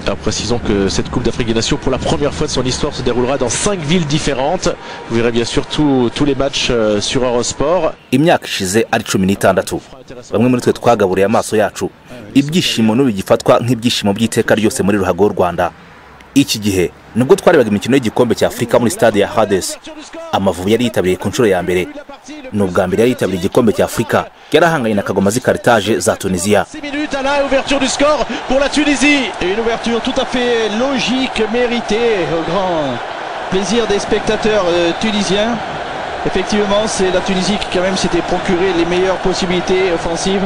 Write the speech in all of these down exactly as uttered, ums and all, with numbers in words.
Alors précisons que cette Coupe d'Afrique des Nations pour la première fois de son histoire se déroulera dans cinq villes différentes. Vous verrez bien sûr tous tous les matchs euh, sur Eurosport. Imyaka ishize ari cumi n'itandatu bamwe muri twe twagaburiye amaso yacu ibyishimo n'ubigifatwa nk'ibyishimo by'iteka ryose muri ruhago Rwanda. Iki gihe nubwo twarebaga imikino y'igikombe cya Afrika muri stade ya Hades, Amavubi yari yitabiriye ku nshuro ya mbere. N'ubwa mbere yari yitabiriye igikombe cya Afrika yarahanganye na Kagoma z'Carthage za Tunisia. six minutes à la ouverture du score pour la Tunisie. Et une ouverture tout à fait logique, méritée, au grand plaisir des spectateurs euh, tunisiens. Effectivement, c'est la Tunisie qui quand même s'était procuré les meilleures possibilités offensives.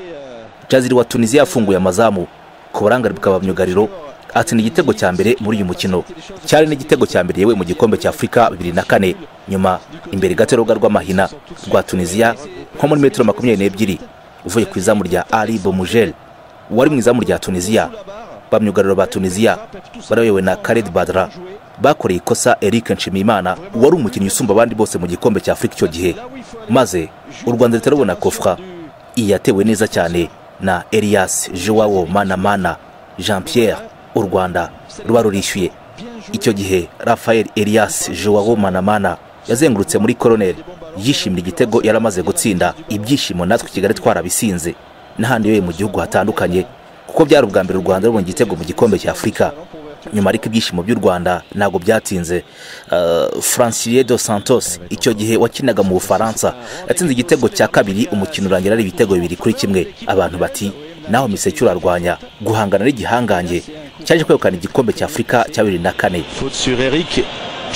Jaziri wa Tunisia yafunguye amazamu ku barangari bukaba myugariro atsinda igitego cya mbere muri uyu mukino. Cyari n'igitego cya mbere yewe mu gikombe cya Afrika bibiri na kane. Nyuma imbere gateroga rw'amahina rwa Tunisia nko muri metero makumyabiri n'ebyiri uvuye ku izamu rya Ali Boumugel wari mu izamu rya Tunisia. Bamyugariro ba Tunisia barayowe na Khaled Badra bakoreye ikosa Eric Nshimiyimana wari umukinnyi usumba abandi bose mu gikombe cya Afrika icyo gihe, maze u Rwanda rutarabona kofra iyatewe neza cyane na Elias Joao Manamana Jean Pierre. U Rwanda ruba rurishyuye. Icyo gihe Rafael Elias Joao Manamana yazengurutse muri Colonel yishimira igitego yaramaze gutsinda. Ibyishimo natwe Kigali twarabisinze n'ahandi yewe mu gihugu hatandukanye kuko byari ubwa mbere u Rwanda rubonye igitego mu gikombe cya Afrika. Nyuma ariko ibyishimo by'u Rwanda nago byatinze. uh, Francier dos Santos icyo gihe wakinaga mu Bufaransa yatsinze igitego cya kabiri, umukino urangira ari ibitego bibiri kuri kimwe. Abantu bati naho Miseke urarwanya guhangana n'igihangange cyaje kwegukana igikombe cya Afrika cya bibiri na kane. Faute sur Eric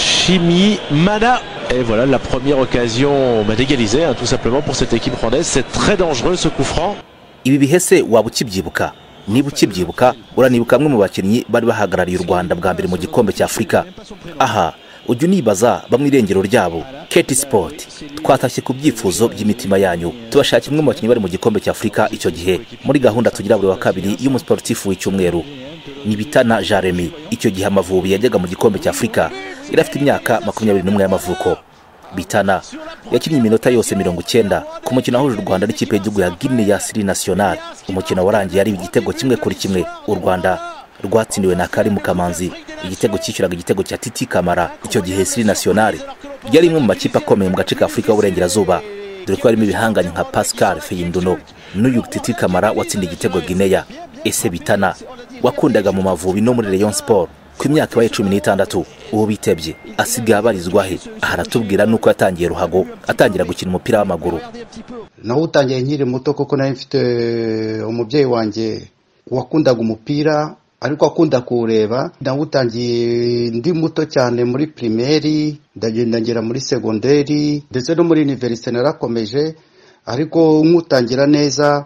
Nshimiyimana. Et voilà la première occasion d'égaliser hein, tout simplement pour cette équipe rwandaise. C'est très dangereux ce coup franc. Ibi bihese waba ukibyibuka? Niba ukibyibuka uranibuka amwe mu bakinnyi bari bahagarariye u Rwanda bwa mbere mu gikombe cya Afrika. Aha ujya unibaza bamwe irengero ryabo. Keti Sport twatashye ku byifuzo by'imitima yanyu tubashakira imwe mu bakinnyi bari mu gikombe cya Afrika icyo gihe muri gahunda tugira buri wa kabiri y'umusportifu w'icyumweru. Ni Bitana Jeremy. Icyo gihe Amavubi yajyaga mu gikombe cya Afrika yari afite imyaka makumyabiri n'umwe y'amavuko. Bitana yakinnye iminota yose mirongo icyenda ku mukino wahuje u Rwanda n'ikipe y'igihugu ya Guinea ya Sri National. Umukino warangiye ari igitego kimwe kuri kimwe. U Rwanda rwatsindiwe na Karim Kamanzi. Igitego cyishyuraga igitego cya Titi Kamara. Icyo gihe Sri National yari imwe mu makipe akomeye mu gace ka Afrika y'Uburengerazuba, dore ko harimo ibihanganye nka Pascal Feyinduno n'uyu Titi Kamara watsindiye igitego Guinea. Ese Bitana wakundaga mu Mavubi no muri Rayon Sport ku myaka ibaye cumi n'itandatu uwo bitebye asigaye abarizwa he? Aratubwira nuko yatangiye ruhago atangira gukina umupira w'amaguru. Naho utangiye nkiri muto koko nari mfite umubyeyi wanjye wakundaga umupira ariko akunda kuwureba. Naho utangiye ndi muto cyane muri primaire, ndagenda ngera muri secondaire ndetse no muri université narakomeje. Ariko nkutangira neza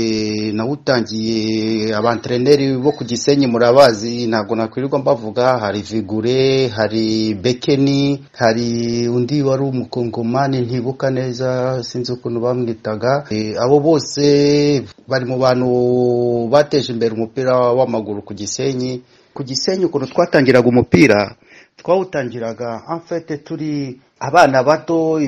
e, naho utangiye abantreneri bo ku Gisenyi murabazi ntago nakwirirwa mbavuga. Hari Vigure, hari Bekeni, hari undi wari umukongomani ntibuka neza sinzi ukuntu bamwitaga. E, abo bose bari mu bantu bateje imbere umupira w'amaguru ku Gisenyi. Ku Gisenyi ukuntu twatangiraga umupira twawutangiraga en fait turi abana bato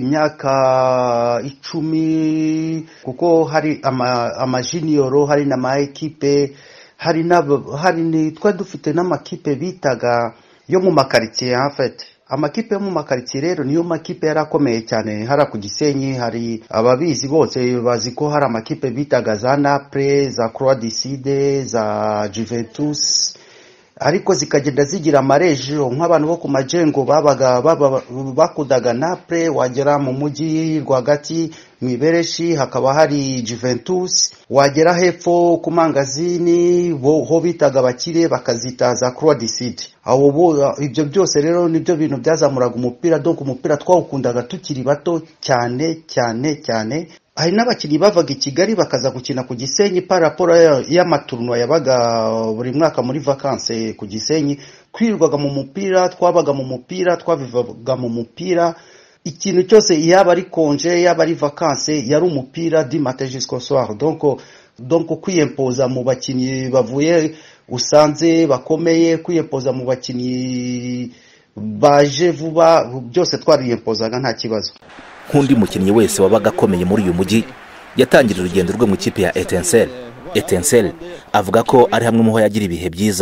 imyaka icumi kuko hari ama, ama junior, hari na ma equipe, hari na hari ni twa dufite n'amakipe bitaga yo mu makaritsiye. En fait amakipe yo mu makaritsiye rero niyo makipe yarakomeye cyane. Hara ku Gisenyi hari ababizi bose bazi ko hari amakipe bitaga za Naples, za Croix du Sud, za Juventus, ariko zikagenda zigira amaregio nk'abantu bo ku majengo babaga bakudaga Naples. Wagera mu mujyi rwagati mwibereshi hakaba hari Juventus, wagera hepfo ku mangazini bo ho bitaga bakire bakazita za Croix du Sud. Abo bo ibyo byose rero nibyo bintu byazamuraga umupira. Donc umupira twawukundaga tukiri bato cyane cyane cyane. Hari n'abakinnyi bavaga i Kigali bakaza gukina ku Gisenyi par rapport y'amaturno yabaga buri mwaka muri vacances ku Gisenyi. Kwirwaga mu mupira, twabaga mu mupira, twabivaga mu mupira. Ikintu cyose yaba ari konje yaba ari vacances yari umupira du matin jusqu'au soir. Donc donc kwiyempoza mu bakinnyi bavuye usanze bakomeye, kwiyempoza mu bakinnyi baje vuba, byose twariyempozaga nta kibazo. Nk'undi mukinnyi wese wabaga akomeye muri uyu mujyi yatangirira urugendo rwe mu ikipe ya Etincelle. Etincelle avuga ko ari hamwe mu ho yagira ibihe byiza.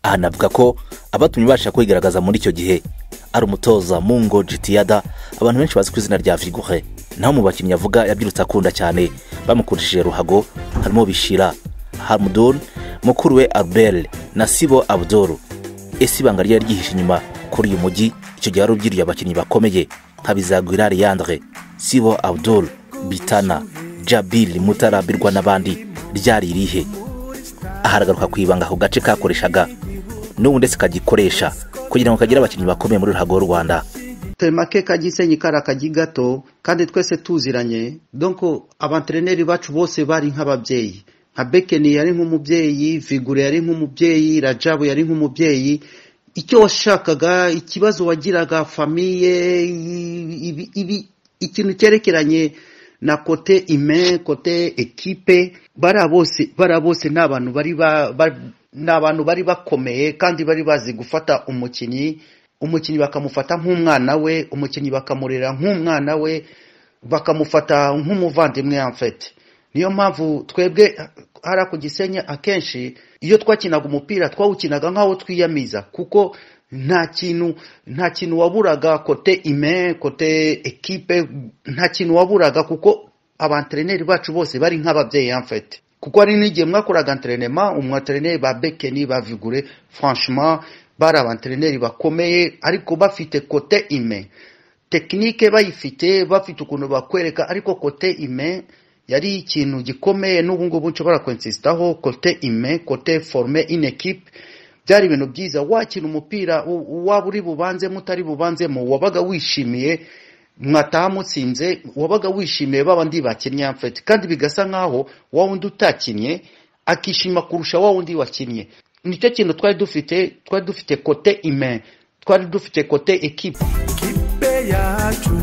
aha navuga ko abatumye basha kwigaragaza muri icyo gihe ari umutoza Mungo Jitiada abantu benshi bazi ku izina rya Vigure, naho mu bakinnyi avuga yabyirutse akunda cyane bamukundishije ruhago harimo Bishira Hamdun, mukuru we Albert na Sibo Abdul. Ese ibanga ryari ryihishe inyuma kuri uyu mujyi icyo gihe arubyiriye abakinnyi bakomeye nka Bizagwira Leandre, Sibo Abdul, Bitana, Jabil Mutarabirwa n'abandi, ryari irihe? Aharagaruka ku ibanga aho gace kakoreshaga n'ubu ndetse kagikoresha kugira ngo kagire abakinnyi bakomeye muri ruhago rw'u Rwanda. Temake kagisenyi kara kaji gato kandi twese tuziranye, donc abantreneri bacu bose bari nk'ababyeyi. Nka Bekeni yari nk'umubyeyi, Vigure yari nk'umubyeyi, Rajabu yari nk'umubyeyi. Icyo washakaga, ikibazo wagiraga famille, ibi, ibi ikintu cyerekeranye na kote ime, kote ekipe, bara bose bara bose n'abantu bari ba, ba n'abantu bari bakomeye kandi bari bazi gufata umukinyi umukinyi bakamufata nk'umwana we, umukinyi bakamurera nk'umwana we, bakamufata nk'umuvandimwe en fait. Niyo mpamvu twebwe hara ku Gisenyi akenshi iyo twakinaga umupira twawukinaga nkaho twiyamiza, kuko nta kintu nta kintu waburaga kote ime, kote ekipe, nta kintu waburaga kuko abantreneri bacu bose bari nk'ababyeyi en fait. Kuko ari n'igihe mwakoraga entraînement, umwantreneri ba Bekeni ba Vigure franchement bari abantreneri bakomeye ariko bafite kote ime. Technique bayifite, bafite ukuntu bakwereka, ariko kote ime yari ikintu gikomeye n'ubu ngubu nshobora kwensistaho. Kote ime, kote former une équipe, byari ibintu byiza. Wakina umupira waba uri bubanze mutari bubanzemo, wabaga wishimiye mwataha mutsinze, wabaga wishimiye babandi bakinnye en fait, kandi bigasa nkaho wa wundi utakinnye akishima kurusha wa wundi wakinnye. Nicyo kintu twari dufite, twari dufite kote ime, twari dufite kote équipe. Kipe yacu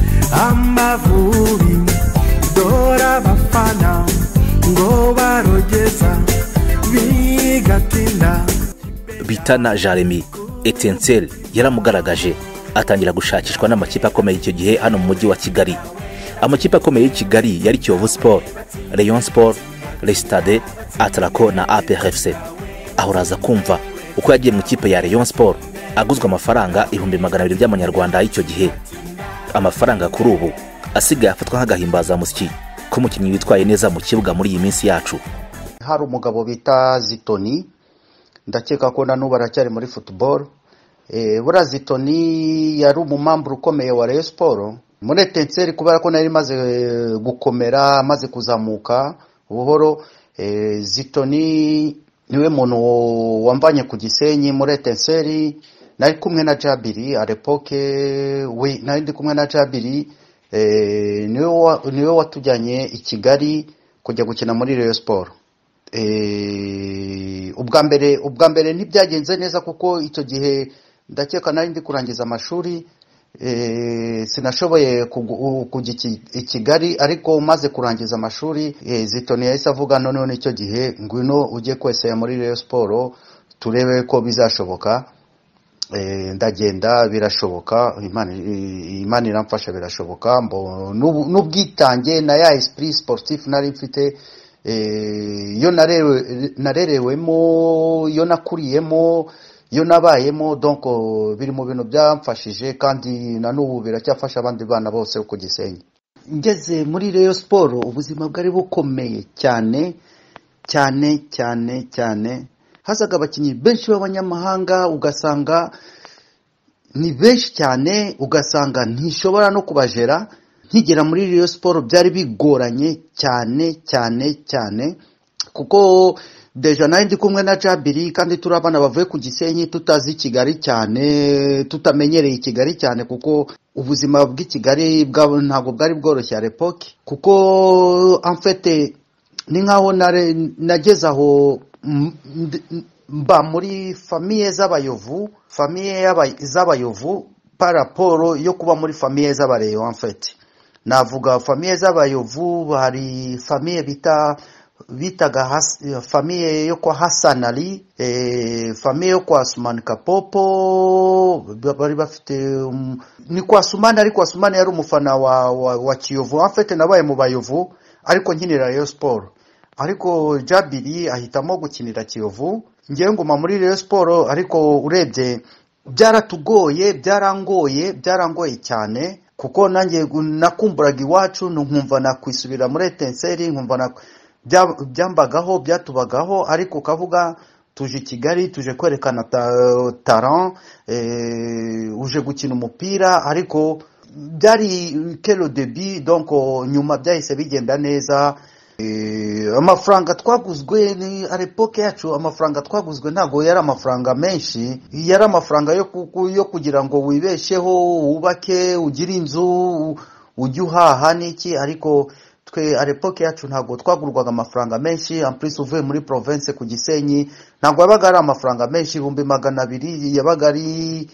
Amavubi dora bafana ngo barogeza bigatinda. Bitana Jeremy Etincelle yaramugaragaje atangira gushakishwa n'amakipe akomeye icyo gihe hano mu mujyi wa Kigali. Amakipe akomeye y'I Kigali yari Kiyovu Sport, Rayon Sport, Le Stade, Atraco na A P R F C. Aho uraza kumva uko yagiye mu kipe ya Rayon Sport aguzwe amafaranga ibihumbi magana abiri by'amanyarwanda y'icyo gihe. Amafaranga kuri ubu asigaye afatwa nk'agahimbaza musiki ko mukinnyi witwaye neza mu kibuga muri iyi minsi yacu. Hari umugabo bita Zitoni, ndakeka ko nanubu aracyari muri football. Eh bura Zitoni yari umumamburu ukomeye wa Rayon Sport. Muri Etincelle kubera ko nari maze gukomera, maze kuzamuka buhoro. Eh Zitoni niwe muntu wambanye ku Gisenyi muri Etincelle. Nari kumwe na Jabiri à l'époque, oui nari ndi kumwe na Jabiri. Eh niwe niwe watujyanye I Kigali kujya gukina muri Rayon Sport. Eh ubwa mbere ubwa mbere ntibyagenze neza kuko icyo gihe ndakeka nari ndi kurangiza amashuri. Eh sinashoboye kujya I Kigali, ariko maze kurangiza amashuri eh, Zitoni yahise avuga none n'icyo gihe ngwino ujye kwesaya muri Rayon Sport turebe ko bizashoboka. Eh ndagenda birashoboka, Imana Imana iramfasha birashoboka. Mbo n'ubwitange na ya esprit sportif nari mfite, eh yo narewe narerewemo, yo nakuriyemo, yo nabayemo, donc biri mu bintu byamfashije kandi na n'ubu biracyafasha abandi bana bose uko Gisenyi. Ngeze muri Rayon Sport ubuzima bwari bukomeye cyane cyane cyane cyane. Hazaga abakinnyi benshi b'abanyamahanga, ugasanga ni benshi cyane, ugasanga ntishobora no kubajera. Nkigera muri Rayon Sport byari bigoranye cyane cyane cyane kuko deja nari ndi kumwe na Jabiri kandi turabana bavuye ku Gisenyi tutazi Kigali cyane, tutamenyereye I Kigali cyane, kuko ubuzima bw'i Kigali bwabo ntago bwari bworoshye à l'époque. Kuko en fait ni nkaho nageze aho mba muri famille z'abayovu, famille z'abayovu par rapport yo kuba muri famille z'abareyo. En fait navuga famille z'abayovu, hari famille bita bitaga famille yo kwa Hassan Ali, eh famille yo kwa Asman Kapopo, bari bafite um, ni kwa Asman, ariko Asman yari umufana wa, wa, wa Kiyovu. En fait nabaye mu bayovu ariko nkinira Rayon Sport, ariko Jabiri ahitamo gukinira Kiyovu. ngiye nguma muri Rayon Sport ariko urebye byaratugoye byarangoye byarangoye cyane kuko nanjye nakumburaga iwacu nkumva nakwisubira muri Etincelle nkumva byambagaho byatubagaho ariko kavuga tuje Kigali tuje kwerekana talent eh uje gukina umupira ariko byari kelo debut donc nyuma byahise bigenda neza. Eh, amafaranga twaguzwe ni arepoke yacu amafaranga twaguzwe ntago yari amafaranga menshi yari amafaranga yo yo kugira ngo wibesheho ubake ugira inzu ujye uhaha niki ariko twe arepoke yacu ntago twagurwaga amafaranga menshi en plus uvuye muri province ku Gisenyi ntago yabaga ari amafaranga menshi ibihumbi magana abiri yabaga ari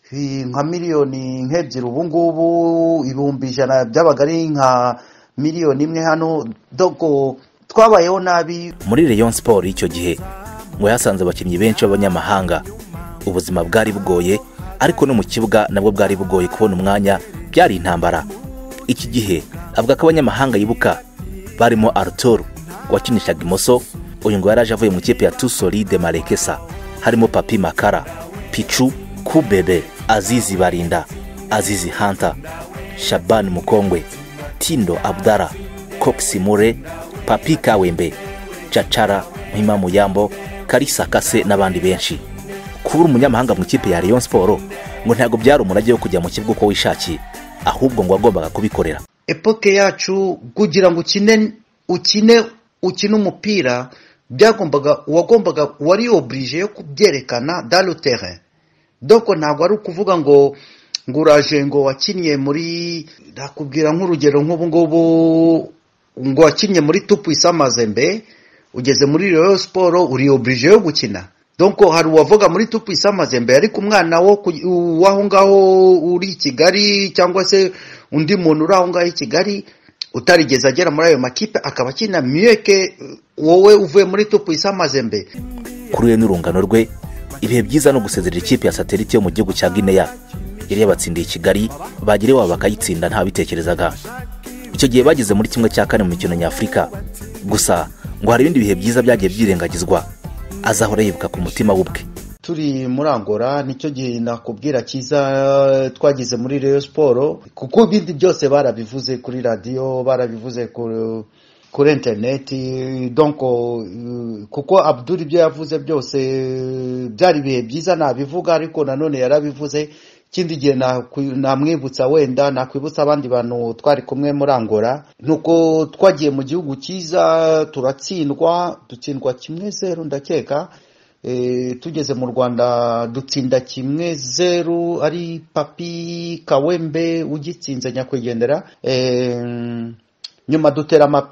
nka miliyoni nk'ebyiri ubu ngubu ibihumbi ijana byabaga ari nka miliyoni imwe hano dogo twabayeho nabi. Muri Rayon Sport icyo gihe ngo yasanze abakinnyi benshi b'abanyamahanga ubuzima bwari bugoye ariko no mu kibuga nabwo bwari bugoye kubona umwanya byari intambara. Iki gihe avuga ko abanyamahanga yibuka barimo Arthur wakinishaga imoso uyu ngo yaraje avuye mu kipe ya Tusolide Malekesa harimo Papi Makara Pichu Kubebe Azizi Barinda Azizi Hunter Shaban Mukongwe Tindo Abdara Coxi Mure Papi Kawembe Chachara Muhima Muyambo Kalisa Kase n'abandi benshi. Kubura umunyamahanga mu kipe ya Rayon Sport ngo ntago byari umurage wo kujya mu kibuga uko wishakiye ahubwo ngo agombaga kubikorera. Epoke yacu kugira ngo ukine ukine ukine umupira byagombaga wagombaga wari oblige yo kubyerekana dans le terrain. Donc ntago ari ukuvuga ngo nguraje ngo wakinnye muri nakubwira nk'urugero nk'ubu ngubu ngo wakinnye muri Tupuisa Mazembe ugeze muri Rayon Sport uri oblige yo gukina. Donc hari uwavuga muri Tupuisa Mazembe ariko umwana wo waho ngaho uri Kigali cyangwa se undi muntu uri aho ngaho i Kigali utarigeze agera muri ayo makipe akaba akina mieux wowe uvuye muri Tupuisa Mazembe. Kuri n'urungano rwe ibihe byiza no gusezerera ikipe ya Satellite yo mu gihugu cya Guinea yari yabatsindiye Kigali bagire wabo bakayitsinda nta bitekerezaga. Icyo gihe bageze muri kimwe cya kane mu mikino nyafrika gusa ngo hari ibindi bihe byiza byagiye byirengagizwa azahora yibuka ku mutima w'ubwe. Turi muri Angola nicyo gihe nakubwira kiza twagize muri Rayon Sport kuko ibindi byose barabivuze kuri radio barabivuze ku kuri internet donc kuko Abdul ibyo yavuze byose byari bihe byiza nabivuga ariko nanone yarabivuze. Kindi gihe namwibutsa wenda nakwibutsa abandi bantu twari kumwe muri Angola nuko twagiye mu gihugu cyiza turatsindwa dutsindwa kimwe zero ndakeka e, tugeze mu Rwanda dutsinda kimwe zero ari Papi Kawembe ugitsinze nyakwigendera e, nyuma dutera ama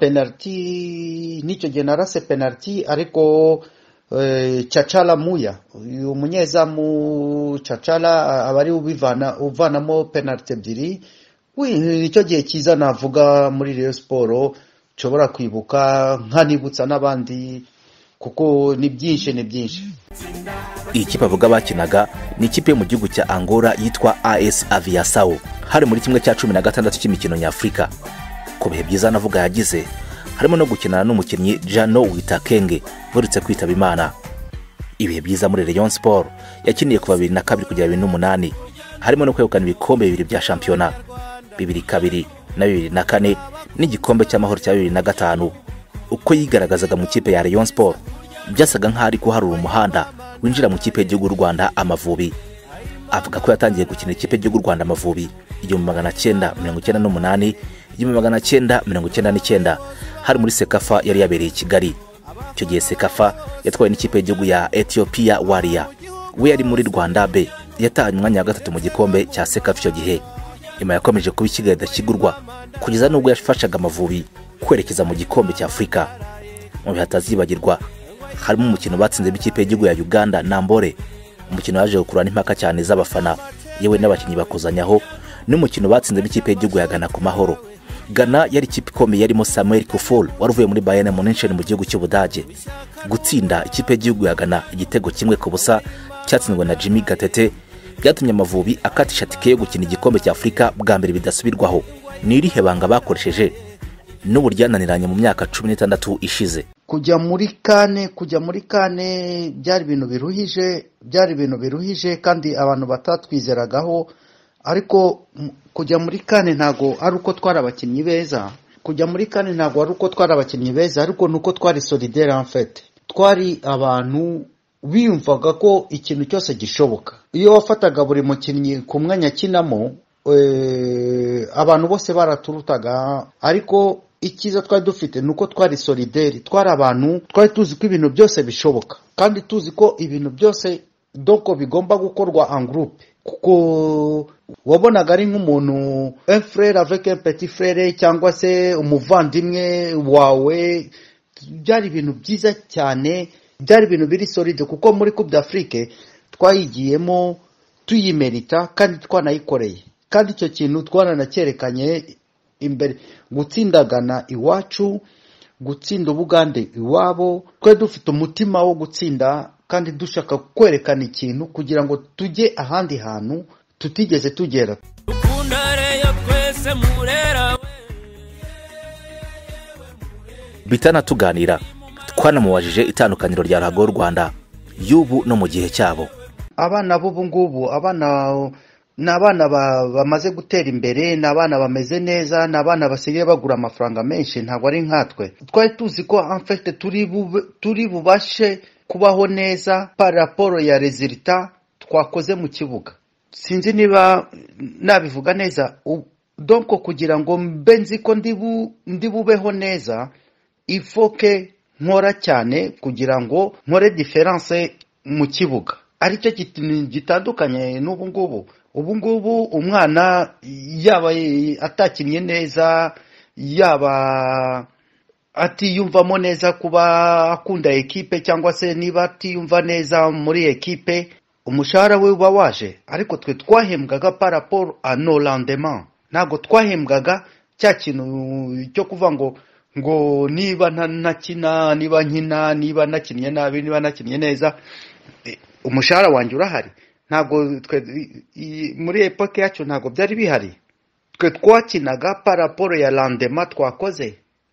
penalty nicyo gihe narase penalty ariko Eh, Chachala Muya uyu munyezamu Chachala abari ubivana uvanamo penalty ebyiri. Icyo gihe kiza navuga muri Rayon Sport nshobora kwibuka nkanibutsa n'abandi kuko ni byinshi ni byinshi. Iyi kipe avuga bakinaga ni ikipe mu gihugu cya Angola yitwa A S Aviação hari muri kimwe cya cumi na gatandatu cy'imikino nyafrika. Ku bihe byiza navuga yagize harimo no gukinana n'umukinnyi Jano Witakenge burutse kwitaba Imana. Ibihe byiza muri Rayon Sport yakiniye kuva bibiri na kabiri kugera bibiri n'umunani harimo no kwegukana ibikombe bibiri bya shampiyona bibiri kabiri na bibiri na kane n'igikombe cy'amahoro cya bibiri na gatanu. Uko yigaragazaga mu kipe ya Rayon Sport byasaga nk'ari kuharura umuhanda winjira mu kipe y'igihugu Rwanda Amavubi. Avuga ko yatangiye gukina ikipe y'igihugu Rwanda Amavubi igihumbi magana cyenda mirongo icyenda n'umunani igihumbi magana cyenda mirongo icyenda n'icyenda hari muri Sekafa yari yabereye Kigali. Icyo gihe Sekafa yatwaye n'ikipe y'igihugu ya Ethiopia Warrior. We yari muri Rwanda B yatahanye umwanya wa gatatu mu gikombe cya Sekafa icyo gihe. Nyuma yakomeje kuba ikigali dakigurwa kugeza nubwo yafashaga Amavubi kwerekeza mu gikombe cya Afrika. Mu bihe atazibagirwa harimo umukino batsinze b'ikipe y'igihugu ya Uganda Nambore, umukino waje gukurana impaka cyane z'abafana yewe n'abakinnyi bakozanyaho, n'umukino batsinze b'ikipe y'igihugu ya Ghana ku mahoro. Ghana yari ikipe ikomeye yarimo Samuel Kuffour waruvuye muri Bayern Munich mu gihugu cy'Ubudage. Gutsinda ikipe y'igihugu ya Ghana igitego kimwe ku busa cyatsinzwe na Jimmy Gatete byatumye Amavubi akatisha tike yo gukina igikombe cya Afrika bwa mbere bidasubirwaho. Ni irihe banga bakoresheje n'uburyananiranye mu myaka cumi n'itandatu ishize? kujya muri kane kujya muri kane byari ibintu biruhije byari ibintu biruhije kandi abantu batatwizeragaho, ariko kujya muri kane ntago ari uko twari abakinnyi beza kujya muri kane ntago ari uko twari abakinnyi beza ariko nuko twari solidaire en fait, twari abantu biyumvaga ko ikintu cyose gishoboka. Iyo wafataga buri mukinnyi ku mwanya akinamo, e, abantu bose baraturutaga, ariko ikiza twari dufite nuko twari solidaire, twari abantu twari tuzi ko ibintu byose bishoboka kandi tuzi ko ibintu byose doko bigomba gukorwa en groupe, kuko wabonaga ari nk'umuntu un frère avec un petit frère cyangwa se umuvandimwe wawe. Byari ibintu byiza cyane, byari ibintu biri solide, kuko muri Coupe d'Afrique twayigiyemo tuyimerita kandi twanayikoreye, kandi icyo kintu twaranacyerekanye imbere, gutsindagana iwacu, gutsinda Ubugande iwabo. Twari dufite umutima wo gutsinda kandi dushaka kwerekana ikintu kugira ngo tujye ahandi hantu tutigeze tugera. Bitana tuganira twanamubajije itandukaniro rya ruhago rw'u Rwanda y'ubu no mu gihe cyabo. Abana b'ubu ngubu, abana n'abana bamaze gutera imbere, n'abana bameze neza, n'abana basigaye bagura amafaranga menshi, ntabwo ari nkatwe. Twari tuzi ko en fait turi bube, turi bubashe kubaho neza par rapport ya resultat twakoze mu kibuga. Sinzi niba nabivuga neza, donc kugira ngo mbe nzi ko ndibu ndibubeho neza, il faut que nkora cyane kugira ngo nkore difference mu kibuga. Aricyo gitandukanye n'ubu ngubu. Ubu ngubu umwana yaba atakinnye neza, yaba atiyumvamo neza kuba akunda ekipe, cyangwa se niba atiyumva neza muri ekipe, umushahara we uba waje. Ariko twe twahembwaga par rapport à nos rendements, ntago twahembwaga cya kintu cyo kuva ngo ngo niba ntakina, niba nkina, niba nakinnye nabi, niba nakinnye neza umushahara wanjye urahari. Ntago twe muri epoke yacu ntago byari bihari. Twe twakinaga par rapport ya rendement twakoze.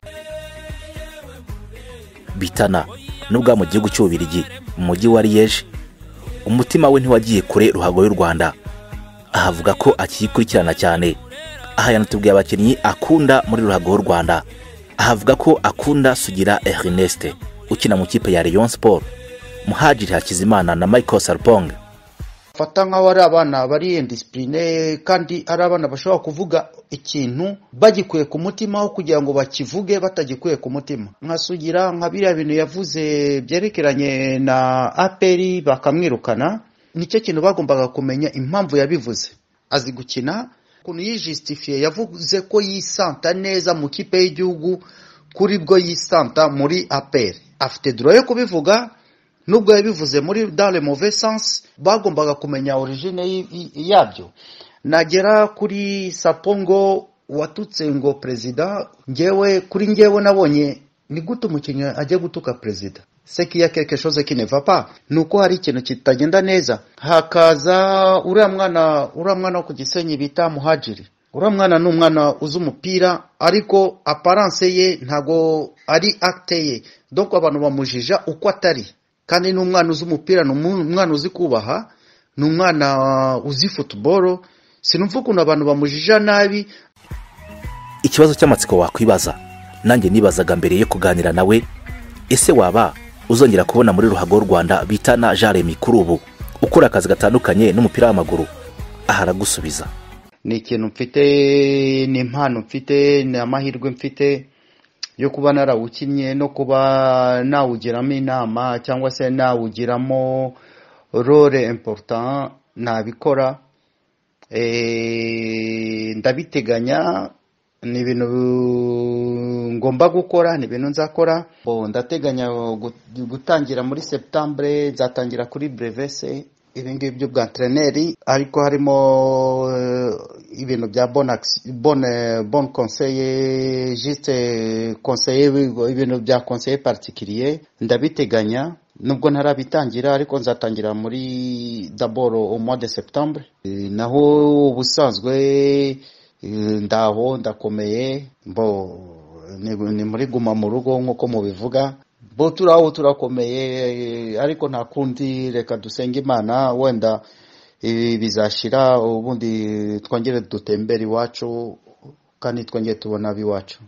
Bitana nubwo mu gihugu cy'Ububirigi mu mujyi wa Liège, umutima we ntiwagiye kure ruhago y'u Rwanda. Ahavuga ko akiyikurikirana cyane. Aha yanatubwiye abakinnyi akunda muri ruhago y'u Rwanda. Ahavuga ko akunda Sugira Ernest ukina mu kipe ya Rayon Sport, Muhadjili Hakizimana na Michael Sarpong. Fata nkaho ari abana bari indiscipline kandi ari abana bashobora kuvuga ikintu bagikuye ku mutima aho kugira ngo bakivuge batagikuye ku mutima. Nka Sugira, nka biriya bintu yavuze byerekeranye na A P R bakamwirukana, nicyo kintu bagombaga kumenya impamvu yabivuze. Azi gukina, kuntu yijustifie, yavuze ko yisanta neza mu kipe y'igihugu kuri bwo yisanta muri A P R. Afite droit yo kubivuga, nubwo yabivuze muri dans le mauvais sens, bagombaga kumenya origine yabyo. Nagera kuri Sapongo watutse ngo president, ngewe kuri ngewe nabonye ni gute umukinnyi ajye gutuka president. C'est qu'il y a quelque chose qui ne va pas. Nuko hari ikintu kitagenda neza. Hakaza uriya mwana uriya mwana ku Gisenyi bita Muhadjili. Uriya mwana ni umwana uzi umupira, ariko apparence ye ntago ari acte ye. Donc abantu bamujija uko atari. Kandi ni umwana uzi umupira, ni umwana uzi kubaha, ni umwana uzi football. Sinumva ukuntu abantu bamujija nabi. Ikibazo cy'amatsiko wakwibaza, nanjye nibazaga mbere yo kuganira nawe, ese waba uzongera kubona muri ruhago y'u Rwanda Bitana Jeremy kuri ubu ukora akazi gatandukanye n'umupira w'amaguru? Aha aragusubiza. Ni ikintu mfite, ni impano mfite, ni amahirwe mfite yo kuba narawukinnye no kuba nawugiramo inama cyangwa se nawugiramo role important. Nabikora, eh ndabiteganya, ni ibintu ngomba gukora, ni ibintu nzakora. Bo ndateganya gutangira muri Septembre, nzatangira kuri Brevese ibingi byo bwa entraîneur, ariko harimo uh, ibintu bya bon bon bon conseiller, juste conseiller, ibintu bya conseiller particulier. Ndabiteganya nubwo ntarabitangira, ariko nzatangira muri d'abord au mois de septembre. E, naho ubusanzwe ndaho ndakomeye, mbo ni, ni muri guma mu rugo nkuko mubivuga. bo turaho turakomeye ariko nta kundi reka dusenge Imana wenda ibi bizashira ubundi twongere dutembere iwacu kandi twongere tubona biwacu.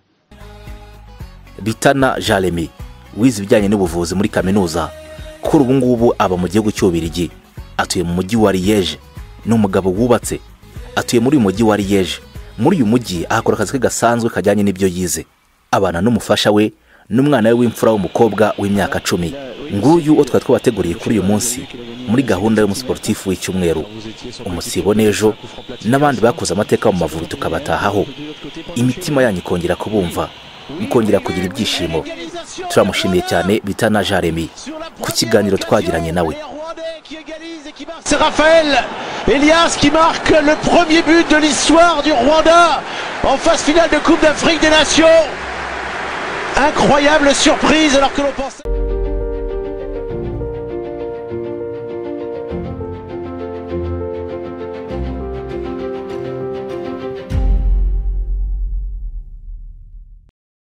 Bitana Jeremy wize ibijyanye n'ubuvuzi muri kaminuza kuri ubu ngubu aba mu gihugu cy'Ubirigi, atuye mu mujyi wa Liège, n'umugabo wubatse, atuye muri uyu mujyi wa Liège. Muri uyu mujyi akora akazi ke gasanzwe kajyanye n'ibyo yize, abana n'umufasha we n'umwana we w'imfura w'umukobwa w'imyaka cumi. Nguyu uwo twari twabateguriye kuri uyu munsi muri gahunda y'umusportifu w'icyumweru. Umusibo n'ejo n'abandi bakoze amateka mu Mavubi tukabatahaho, imitima yanyu ikongera kubumva, mukongera kugira ibyishimo. Turamushimiye cyane Bitana Jeremy ku kiganiro twagiranye nawe. C'est Raphaël Elias qui marque le premier but de l'histoire du Rwanda en phase finale de Coupe d'Afrique des Nations. Incroyable surprise alors que l'on pensait...